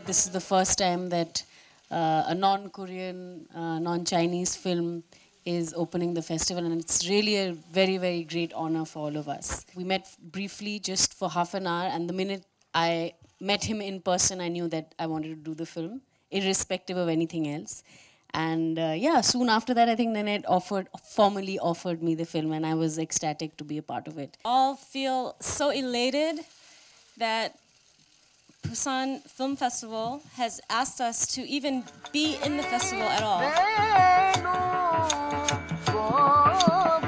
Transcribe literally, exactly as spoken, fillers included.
this is the first time that uh, a non-Korean, uh, non-Chinese film is opening the festival, and it's really a very, very great honor for all of us. We met briefly just for half an hour, and the minute I met him in person, I knew that I wanted to do the film, irrespective of anything else. And uh, yeah, soon after that, I think Nanette offered, formally offered me the film, and I was ecstatic to be a part of it. All feel so elated that Busan Film Festival has asked us to even be in the festival at all.